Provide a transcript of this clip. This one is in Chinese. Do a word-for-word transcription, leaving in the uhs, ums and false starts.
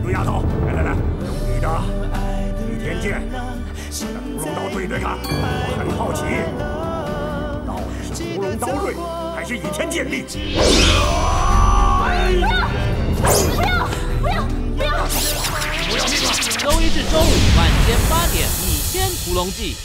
猪丫头，来来来，用你的倚天剑跟屠龙刀对对看，我很好奇，到底是屠龙刀锐还是倚天剑利？ 不要！不要！不要！ 不要命了！ 周一至周五晚间八点，《倚天屠龙记》。